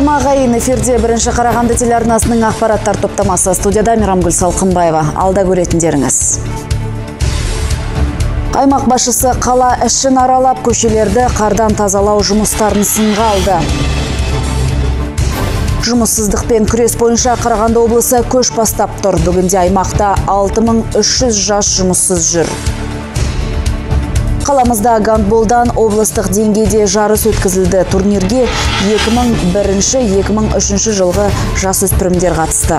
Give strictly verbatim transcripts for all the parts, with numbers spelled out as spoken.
Армағайын эфирде бірінші Қарағанды телеарнасының ақпараттар топтамасы. Студияда Мейрамгүл Салқынбаева. Алда көретіндеріңіз. Аймақ басшысы қала ішін аралап, көшелерді қардан тазалау жұмыстарын сынға алды. Жұмыссыздықпен күрес бойынша Қарағанды облысы көш бастап тұр. Бүгінде аймақта алты мың үш жүз жас жұмыссыз жүр. Қаламызда гандболдан облыстық деңгейде жарыс өткізілді. Турнирге екі мың бірінші - екі мың үшінші жылғы жасөспірімдер қатысты.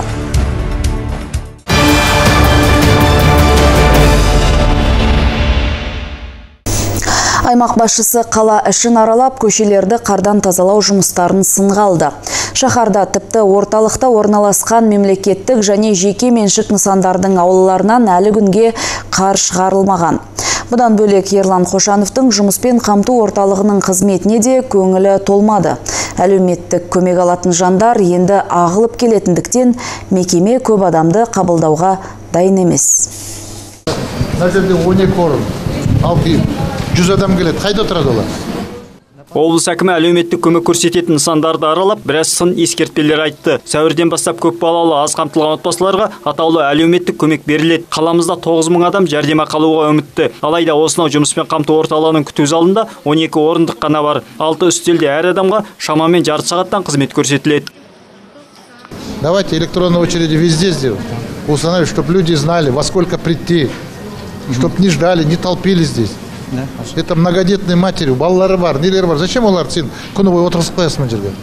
Аймақ басшысы қала ішін аралап, көшелерді қардан тазалау жұмыстарын сынға алды. Шаһарда тіпті орталықта орналасқан мемлекеттік және жеке меншік нысандардың аулаларынан әлі күнге қар шығарылмаған. Бұдан бөлек Ерлан Қошановтың жұмыспен қамту орталығының қызметіне де көңілі толмады. Әлеуметтік көмек алатын жандар енді ағылып келетіндіктен мекеме көп адамды қабылдауға дайын емес. Мына жерде он екі орын, ал жүз адам келеді. Қайда отырады олар? Облыс әкімі әлеуметтік көмек көрсететін нысандарды аралап, біраз сын ескертпелер айтты. Сәуірден бастап көп балалы аз қамтылған отбасыларға атаулы әлеуметтік көмек беріледі. Қаламызда тоғыз мың адам жәрдемақы алуға үмітті. Алайда осынау жұмыспен қамту орталығының күту залында он екі орындық қана бар. Алты үстелде әр адамға шамамен жарты сағаттан қызмет көрсетіледі. Давайте электронные очереди везде сделать. Установить, чтобы люди знали, во сколько прийти, чтобы не ждали, не толпились здесь. Это многодетные матери, балалары бар, нелері бар. Зачем олар сен күні бойы отырғызып қоясың мына жерге?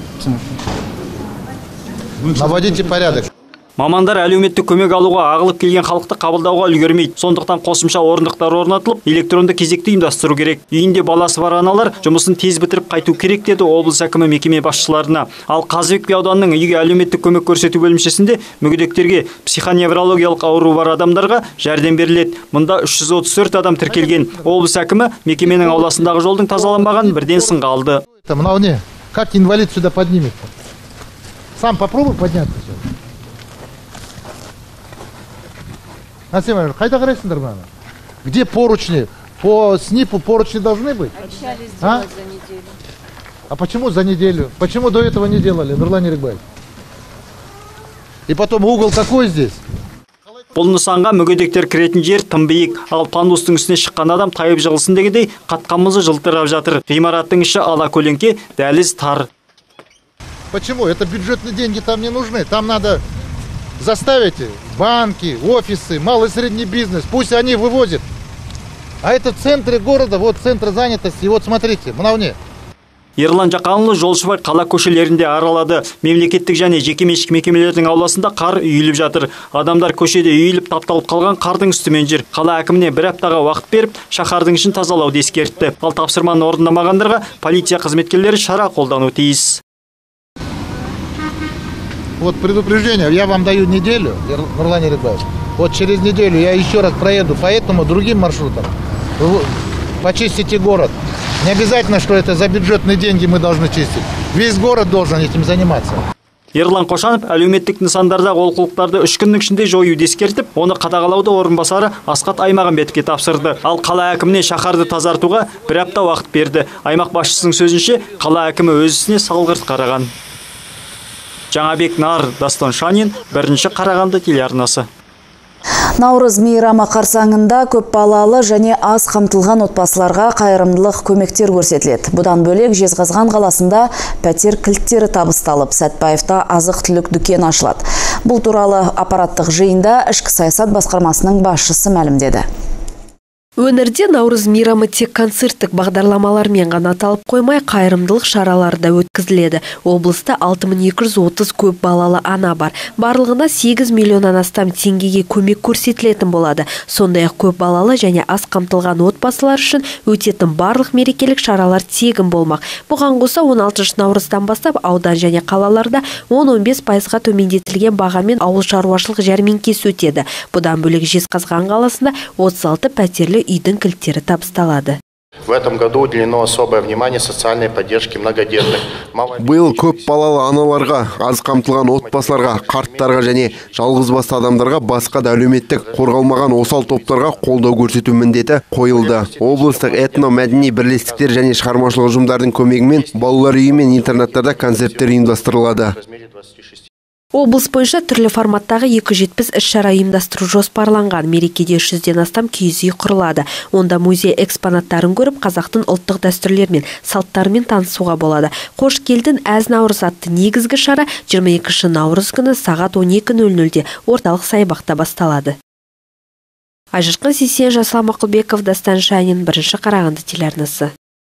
Наводите порядок. Мамандар әлеуметтік көмек алуға ағылып келген халықты қабылдауға үлгермейді. Сондықтан қосымша орындықтар орнатылып, электронды кезекті ұйымдастыру керек. Үйінде баласы бар аналар жұмысын тез бітіріп қайту керек деді облыс әкімі мекеме басшыларына. Ал Қазыбек би ауданының үйге әлеуметтік көмек көрсету бөлімшесінде мүгедектерге, психоневрологиялық ауруы бар адамдарға жәрдем беріледі. Мұнда үш жүз отыз төрт адам тіркелген. Облыс әкімі мекеменің ауласындағы жолдың тазаланбаған бірден сынға алды. Мынау не? Как инвалид сюда поднимет? Сам попробуй подняться. Насим Иванович, қайда қарайсыңдар мана? Где поручни? По СНИПу поручни должны быть? Обещали сделать а? за неделю. А почему за неделю? Почему до этого не делали, Нурлан Ерекбаевич? И потом угол такой здесь. Бұл нысанға мүгедектер кіретін жер тым биік, ал пандустың үстіне шыққан адам тайып жығылсын дегендей қатқанымызы жылтырап жатыр. Ғимараттың іші ала көлеңке, дәліз тар. Почему? Это бюджетные деньги там не нужны. Там надо заставить банки, офисы, малый и средний бизнес. Пусть они вывозят. А это в центре города, вот центр занятости. И вот смотрите, мынау. Ерлан Жақанұлы жолшыбай қала көшелерінде аралады. Мемлекеттік және жекеменшік мекемелердің ауласында қар үйіліп жатыр. Адамдар көшеде үйіліп тапталып қалған қардың үстімен жүр. Қала әкіміне бір аптаға уақыт беріп, шаһардың ішін тазалауды ескертті. Ал тапсырманы орындамағандарға полиция қызметкерлері шара қолдану тиіс. Вот предупреждение, я вам даю неделю, Нурлан Ерекбаевич. Вот через неделю я еще раз проеду по этому другим маршрутам. Почистите город. Не обязательно, что это за бюджетные деньги мы должны чистить. Весь город должен этим заниматься. Ерлан Қошанов әлеуметтік нысандарда олқылықтарды үш күннің ішінде жоюды ескертіп, оны қадағалауды орынбасары Асқат Аймағамбетовке тапсырды. Ал қала әкіміне шаһарды тазартуға бір апта уақыт берді. Аймақ басшысының сөзінше, қала әкімі өз ісіне салғырт қараған. Жаңабек Нар, Дастан Шанин, бірінші Қарағанды телеарнасы. Наурыз мейрамы қарсаңында көп балалы және аз қамтылған отбасыларға қайырымдылық көмектер көрсетіледі. Бұдан бөлек Жезқазған қаласында пәтер кілттері табысталып, Сәтбаевта азық-түлік дүкен ашылады. Бұл туралы аппараттық жиында ішкі саясат басқармасының басшысы мәлімдеді. Өңірде Наурыз мейрамы тек концерттік бағдарламалармен ғана аталып қоймай, қайырымдылық шаралары да өткізіледі. Облыста алты мың екі жүз отыз көп балалы ана бар. Барлығына сегіз миллионнан астам теңгеге көмек көрсетілетін болады. Сондай-ақ көп балалы және аз қамтылған отбасылар үшін өтетін барлық мерекелік шаралар тегін болмақ. Бұған қоса он алтыншы наурыздан бастап аудан және қалаларда он он бес пайызға төмендетілген бағамен ауыл шаруашылық жәрмеңкесі өтеді. Бұдан бөлек Жезқазған қаласында отыз алты пәтерлі үйдің кілттері табысталады. В этом году уделено особое внимание социальной поддержке многодетных. Биыл көп балалы аналарға, аз қамтылған отбасыларға, қарттарға және жалғыз басты адамдарға, басқа да әлеуметтік қорғалмаған осал топтарға қолдау көрсету міндеті қойылды. Облыстық этно-мәдени бірлестіктер және шығармашылық ұжымдардың көмегімен балалар үйі мен интернаттарда концерттер ұйымдастырылады. Облыс бойынша түрлі форматтағы екі жүз жетпіс іс-шара ұйымдастыру жоспарланған. Мерекеде үш жүзден астам киіз үй құрылады. Онда музей экспонаттарын көріп, қазақтың ұлттық дәстүрлерімен, салттарымен танысуға болады. Қош келдің әз наурыз атты негізгі шара жиырма екінші наурыз күні сағат он екі нөл нөлде орталық саябақта басталады. Айжырқын Сейсен, Жасұлан Мақұлбеков, Дастан Шанин, бірінші Қарағанды телеарнасы.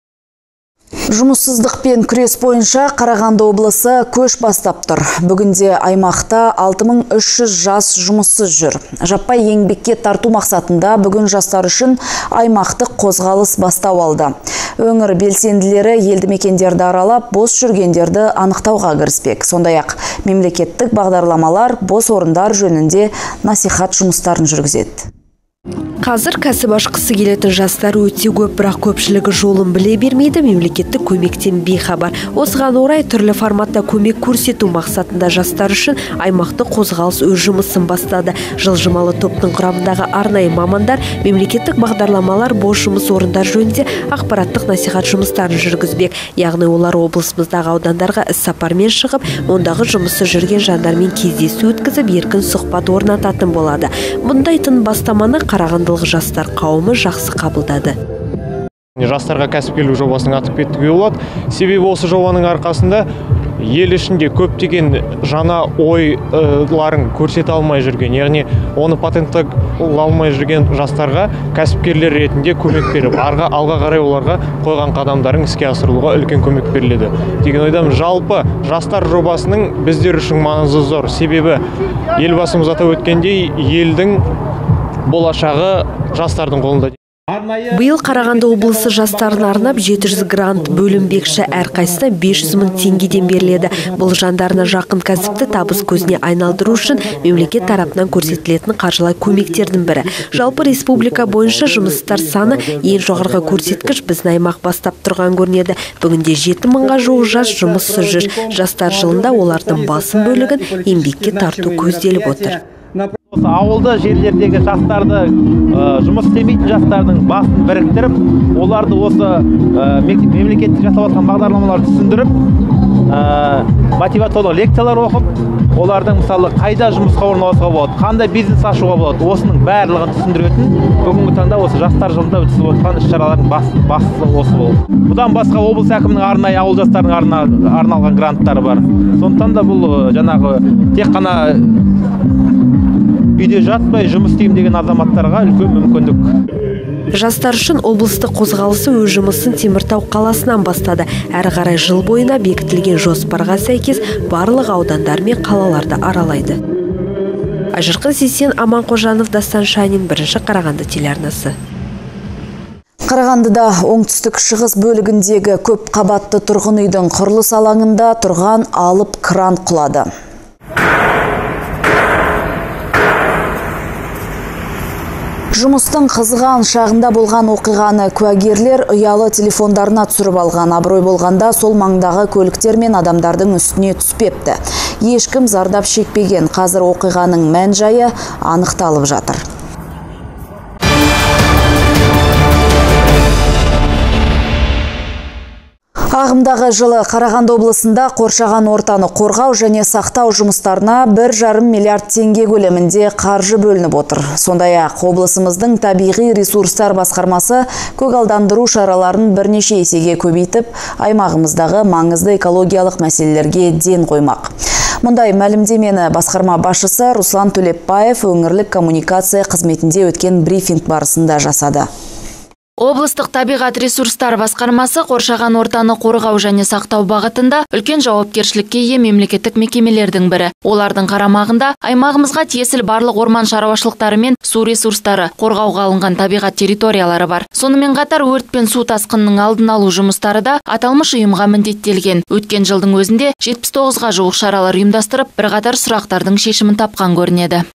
Жұмыссыздықпен күрес бойынша Қарағанды облысы көш бастап тұр. Бүгінде аймақта алты мың үш жүз жас жұмыссыз жүр. Жаппай еңбекке тарту мақсатында бүгін жастар үшін аймақтық қозғалыс бастау алды. Өңір белсенділері елді мекендерді аралап, бос жүргендерді анықтауға кіріспек. Сондай-ақ мемлекеттік бағдарламалар бос орындар жөнінде насихат жұмыстарын жүргізеді. Қазір кәсіп ашқысы келетін жастар өте көп, бірақ көпшілігі жолын біле бермейді, мемлекеттік көмектен бейхабар. Осыған орай түрлі форматта көмек көрсету мақсатында жастар үшін аймақты қозғалыс өз жұмысын бастады. Жылжымалы топтың құрамындағы арнайы мамандар мемлекеттік бағдарламалар бос жұмыс орындар жөнінде ақпараттық насихат жұмыстарын жүргізбек. Яғни олар облысымыздағы аудандарға іс-сапармен шығып, ондағы жұмысы жүрген жандармен кездесу өткізіп, еркін сұхбат орнататын болады. Бұндай тың бастаманы Қарағандылық жастар қауымы жақсы қабылдады. Жастарға кәсіпкерлік жобасының атып кетуге болады. Себебі осы жобаның арқасында ел ішінде көптеген жаңа ойларын көрсете алмай жүрген, яғни оны патенттеп алмай жүрген жастарға кәсіпкерлер ретінде көмек беріп, арға алға қарай оларға қойған қадамдарын іске асырылуға үлкен көмек беріледі. Деген ойдамын, жалпы жастар жобасының біздер үшін маңызы зор. Себебі елбасымыз атап өткендей, елдің болашағы жастардың қолында. Биыл Қарағанды облысы жастарын арнап жеті жүз грант бөлінбекші, әрқайсына бес жүз мың теңгеден беріледі. Бұл жандарына жақын кәсіпті табыс көзіне айналдыру үшін мемлекет тарапынан көрсетілетін қаржылай көмектердің бірі. Жалпы республика бойынша жұмыстар саны ең жоғарғы көрсеткіш біздің аймақ бастап тұрған көрінеді. Бүгінде жеті мыңға жуық жас жұмыссыз жүр. Жастар жылында олардың басым бөлігін еңбекке тарту көзделіп отыр. Ауылды жерлердегі жастарды, жұмыс істемейтін жастардың басын біріктіріп, оларды осы мемлекеттік жасап жатқан бағдарламаларды түсіндіріп, мотивациялық лекциялар оқып, олардың мысалы қайда жұмысқа орналасуға болады, қандай бизнес ашуға болады, осының барлығын түсіндіретін бүгінгі таңда осы жастар жылында өткізіп отырған іс-шаралардың бастысы осы болды. Бұдан басқа облыс әкімінің арнайы ауыл жастарына арналған гранттары бар. Сондықтан да бұл жаңағы тек қана үйде жатпай жұмыс істеймін деген азаматтарға үлкен мүмкіндік. Жастар үшін облыстық қозғалысы өз жұмысын Теміртау қаласынан бастады. Әрі қарай жыл бойына бекітілген жоспарға сәйкес барлық аудандар мен қалаларды аралайды. Айжырқын Сейсен, Аман Қожанов, Дастан Шанин, бірінші Қарағанды телеарнасы. Қарағандыда оңтүстік шығыс бөлігіндегі көп қабатты тұрғын үйдің құрылыс алаңында тұрған алып кран құлады. Жұмыстың қызған шағында болған оқиғаны куәгерлер ұялы телефондарына түсіріп алған. Абырой болғанда сол маңдағы көліктер мен адамдардың үстіне түспепті. Ешкім зардап шекпеген. Қазір оқиғаның мән-жайы анықталып жатыр. Ағымдағы жылы Қарағанды облысында қоршаған ортаны қорғау және сақтау жұмыстарына бір жарым миллиард теңге көлемінде қаржы бөлініп отыр. Сондай-ақ облысымыздың табиғи ресурстар басқармасы көгалдандыру шараларын бірнеше есеге көбейтіп, аймағымыздағы маңызды экологиялық мәселелерге ден қоймақ. Мұндай мәлімдемені басқарма басшысы Руслан Төлепбаев өңірлік коммуникация қызметінде өткен брифинг барысында жасады. Облыстық табиғат ресурстар басқармасы қоршаған ортаны қорғау және сақтау бағытында үлкен жауапкершілікке ие мемлекеттік мекемелердің бірі. Олардың қарамағында аймағымызға тиесілі барлық орман шаруашылықтары мен су ресурстары, қорғауға алынған табиғат территориялары бар. Сонымен қатар өрт пен су тасқынының алдын алу жұмыстары да аталмыш ұйымға міндеттелген. Өткен жылдың өзінде жетпіс тоғызға жуық шаралар ұйымдастырып, бірқатар сұрақтардың шешімін тапқан көрінеді.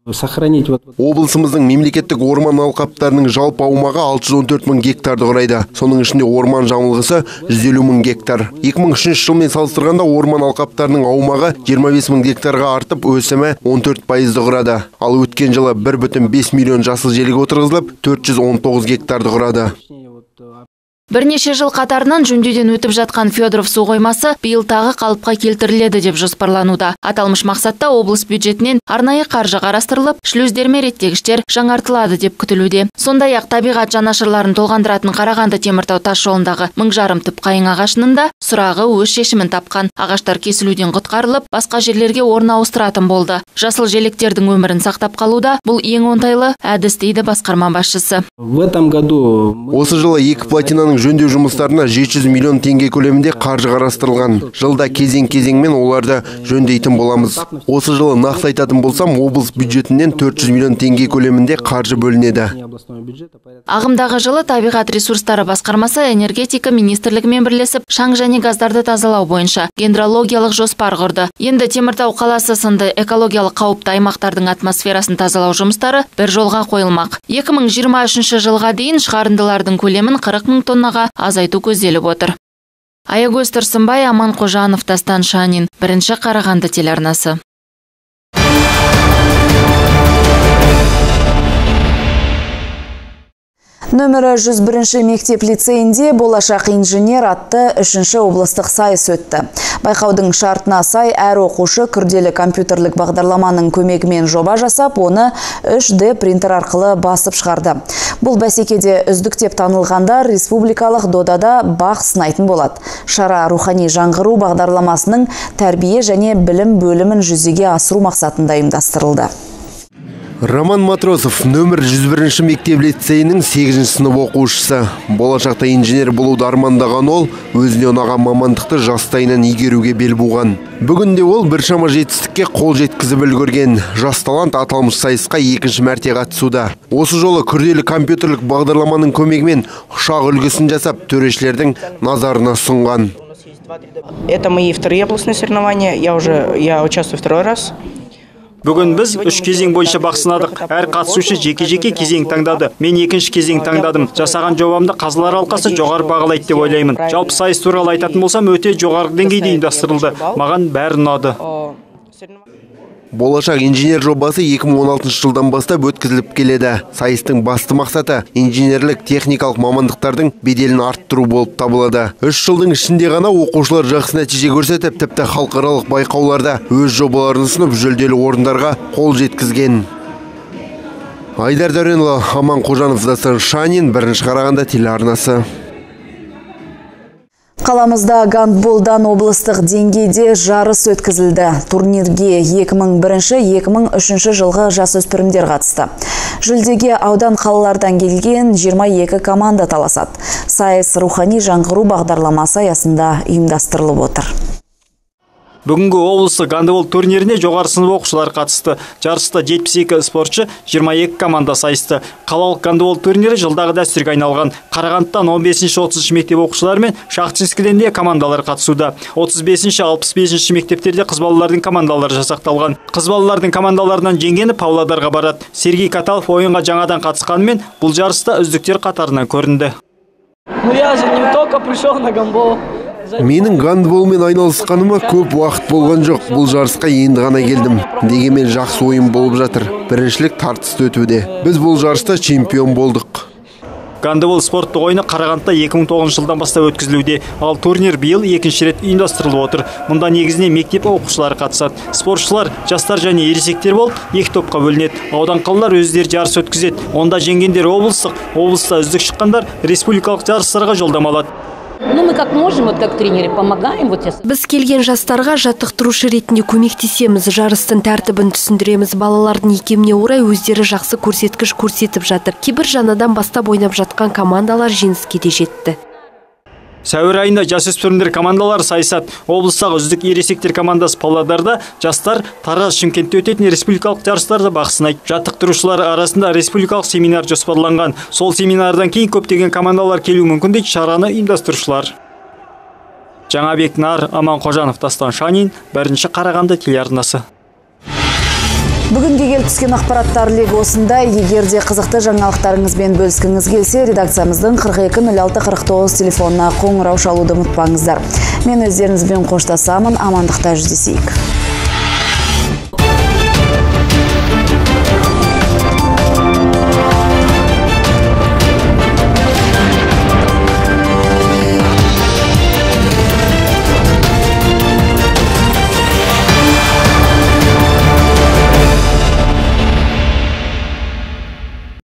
Сохранить вот Облысымыздың мемлекеттік орман алқаптарының жалпы аумағы алты жүз он төрт мың гектарды құрайды. Соның ішінде орман жамылғысы жүз елу мың гектар. екі мың үшінші жылмен салыстырғанда орман алқаптарының аумағы жиырма бес мың гектарға артып, өсімі он төрт пайызды құрады. Ал өткен жылы бір бүтін бес миллион жасыл желек отырғызылып, төрт жүз он тоғыз гектарды құрады. Бірнеше жыл қатарынан жөндеуден өтіп жатқан Федоров су қоймасы биыл тағы қалыпқа келтіріледі деп жоспарлануда. Аталмыш мақсатта облыс бюджетінен арнайы қаржы қарастырылып, шлюздер мен реттегіштер жаңартылады деп күтілуде. Сондай-ақ табиғат жанашырларын толғандыратын Қарағанды Теміртау тас жолындағы мың жарым түп қайың ағашының да сұрағы өз шешімін тапқан. Ағаштар кесілуден құтқарылып, басқа жерлерге орын ауыстыратын болды. Жасыл желектердің өмірін сақтап қалуда бұл ең оңтайлы әдіс дейді басқарма басшысы. В этом году Осы жылы екі платинаның жөндеу жұмыстарына жеті жүз миллион теңге көлемінде қаржы қарастырылған. Жылда кезең-кезеңмен оларды жөндейтін боламыз. Осы жылы нақты айтатын болсам, облыс бюджетінен төрт жүз миллион теңге көлемінде қаржы бөлінеді. Ағымдағы жылы табиғат ресурстары басқармасы энергетика министрлігімен бірлесіп, шаң және газдарды тазалау бойынша гидрологиялық жоспар құрды. Енді Теміртау қаласы сынды экологиялық қауіпті аймақтардың атмосферасын тазалау жұмыстары бір жолға қойылмақ. екі мың жиырма үшінші жылға дейін шығарындылардың көлемін қырық мың тоннаға азайту көзделіп отыр. Аягөз Тұрсынбай, Аман Қожанов, Дастан Шанин, бірінші Қарағанды телеарнасы. Нөмірі жүз бірінші мектеп лицейінде болашақ инженер атты үшінші облыстық сайыс өтті. Байқаудың шартына сай әр оқушы күрделі компьютерлік бағдарламаның көмегімен жоба жасап, оны үш дэ принтер арқылы басып шығарды. Бұл бәсекеде үздік деп танылғандар республикалық додада бақ сынайтын болады. Шара рухани жаңғыру бағдарламасының тәрбие және білім бөлімін жүзеге асыру мақсатында ұйымдастырылды. Роман Матросов нөмір жүз бірінші мектеп лицейінің сегізінші сынып оқушысы. Болашақта инженер болуды армандаған ол, өзіне ұнаған мамандықты жастайынан игеруге бел буған. Бүгінде ол біршама жетістікке қол жеткізіп үлгерген. Жас талант аталмыш сайысқа екінші мәрте қатысуда. Осы жолы күрделі компьютерлік бағдарламаның көмегімен ұшақ үлгісін жасап, төрешілердің назарына сұнған. Это мои вторые областные соревнования. Я уже я участвую второй раз. Бүгін біз үш кезең бойынша бақ сынадық. Әр қатысушы жеке-жеке кезең таңдады. Мен екінші кезең таңдадым. Жасаған жобамды қазылар алқасы жоғары бағалайды деп ойлаймын. Жалпы сайыс туралы айтатын болсам, өте жоғары деңгейде ұйымдастырылды. Маған бәрі ұнады. Болашақ инженер жобасы екі мың он алтыншы жылдан бастап өткізіліп келеді. Сайыстың басты мақсаты инженерлік техникалық мамандықтардың беделін арттыру болып табылады. Үш жылдың ішінде ғана оқушылар жақсы нәтиже көрсетіп, тіпті халықаралық байқауларда өз жобаларын ұсынып, жүлделі орындарға қол жеткізген. Айдар Дәуренұлы, Аман Қожанов, Дастан Шанин, бірінші Қарағанды телеарнасы. Қаламызда гандболдан облыстық деңгейде жарыс өткізілді. Турнирге екі мың бірінші - екі мың үшінші жылғы жасөспірімдер қатысты. Жүлдеге аудан қалалардан келген жиырма екі команда таласады. Сайыс рухани жаңғыру бағдарламасы аясында ұйымдастырылып отыр. Бүгінгі облыстық гандбол турниріне жоғары сынып оқушылар қатысты. Жарыста жетпіс екі спортшы, жиырма екі команда сайысты. Қалалық гандбол турнирі жылдағы дәстүрге айналған. Қарағандыдан он бесінші - отызыншы мектеп оқушылары мен Шахтинскіден де командалар қатысуда. отыз бесінші - алпыс бесінші мектептерде қыз балалардың командалары жасақталған. Қыз балалардың командаларынан жеңгені Павлодарға барады. Сергей Каталов ойынға жаңадан қатысқанымен бұл жарыста үздіктер қатарынан көрінді. Ну я же не только пришел на гандбол. Менің гандболмен айналысқаныма көп уақыт болған жоқ. Бұл жарысқа енді ғана келдім. Дегенмен жақсы ойын болып жатыр. Біріншілік тартысты өтуде. Біз бұл жарыста чемпион болдық. Гандбол спорттық ойыны Қарағандыда екі мың тоғызыншы жылдан бастап өткізілуде. Ал турнир биыл екінші рет ұйымдастырылып отыр. Мұнда негізінен мектеп оқушылары қатысады. Спортшылар жастар және ересектер болып екі топқа бөлінеді. Аудан қалалар өздері жарыс өткізеді. Онда жеңгендер облыстық, облыста үздік шыққандар республикалық жарыстарға жолдама алады. Ну, мы как можем, вот как тренеры, помогаем. Вот сейчас. Біз келген жастарға жаттықтырушы ретінде көмектесеміз, жарыстың тәртібін түсіндіреміз. Балалардың икеміне орай өздері жақсы көрсеткіш көрсетіп жатыр. Кейбір жаңадан бастап ойнап жатқан командалар жеңіске де жетті. Сәуір айында жасөспірімдер командалары сайысады. Облыстағы үздік ересектер командасы Павлодарда, жастар Тараз, Шымкентте өтетін республикалық жарыстарда бақ сынайды. Жаттықтырушылар арасында республикалық семинар жоспарланған. Сол семинардан кейін көптеген командалар келуі мүмкін дейді шараны ұйымдастырушылар. Жаңабек Нар, Аман Қожанов, Дастан Шанин, бірінші Қарағанды телеарнасы. Бүгінге келіп түскен ақпараттар легі осындай. Егерде қызықты жаңалықтарыңызбен бөліскіңіз келсе, редакциямыздың қырық екі нөл алты қырық тоғыз телефонына қоңырау шалуды ұмытпаңыздар. Мен өздеріңізбен қоштасамын, амандықта жүздесейік.